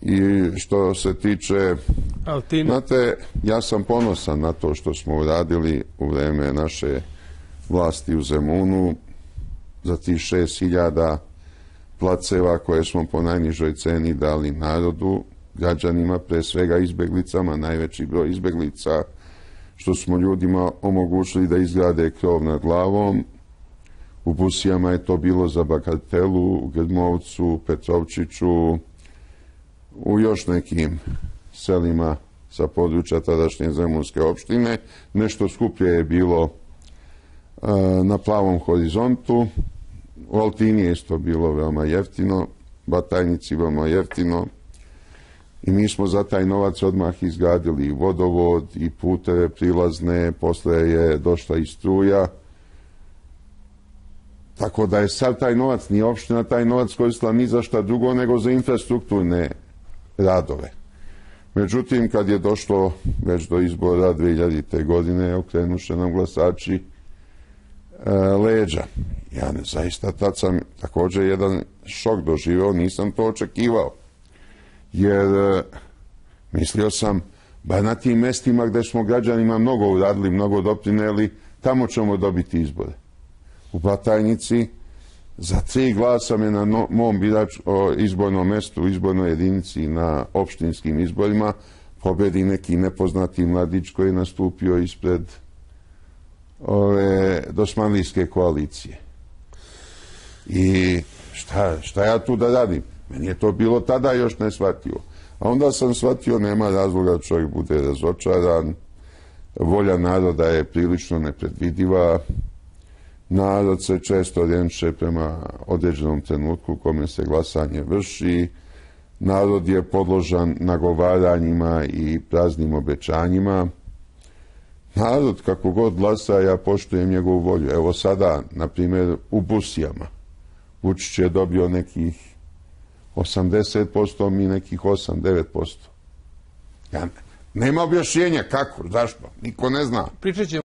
I što se tiče, znate, ja sam ponosan na to što smo uradili u vreme naše vlasti u Zemunu za tih 6.000 placeva koje smo po najnižoj ceni dali narodu, građanima, pre svega izbeglicama, najveći broj izbeglica, što smo ljudima omogućili da izgrade krov nad glavom. U Busijama je to bilo za bagatelu, u Grdmovcu, Petrovčiću, u još nekim selima sa područja tadašnje Zemunske opštine. Nešto skuplje je bilo na Plavom horizontu. U Altini je isto bilo veoma jeftino, Batajnici veoma jeftino. I mi smo za taj novac odmah izgradili i vodovod i puteve prilazne, posle je došla i struja. Tako da je sad taj novac, nije opština taj novac koristila ni za šta drugo nego za infrastrukturne radove. Međutim, kad je došlo već do izbora 2000. godine, okrenuše nam glasači leđa. Ja zaista tad sam također jedan šok doživeo, nisam to očekivao. Jer mislio sam, ba na tim mestima gde smo građanima mnogo uradili, mnogo doprineli, tamo ćemo dobiti izbore. U Batajnici za 3 glasa me na mom izbornom mestu, u izbornoj jedinici na opštinskim izborima pobedi neki nepoznati mladić koji je nastupio ispred ove dosmanlijske koalicije. I šta ja tu da radim? Meni je to bilo tada još neshvatljivo. A onda sam shvatio, nema razloga da čovjek bude razočaran, volja naroda je prilično nepredvidiva, narod se često orijentiše prema određenom trenutku u kome se glasanje vrši, narod je podložan nagovaranjima i praznim obećanjima. Narod, kako god glasa, ja poštujem njegovu volju. Evo sada, na primjer, u Busijama, Vučić je dobio nekih 80%, mi nekih 8-9%. Nema objašnjenja kako, zašto, niko ne zna.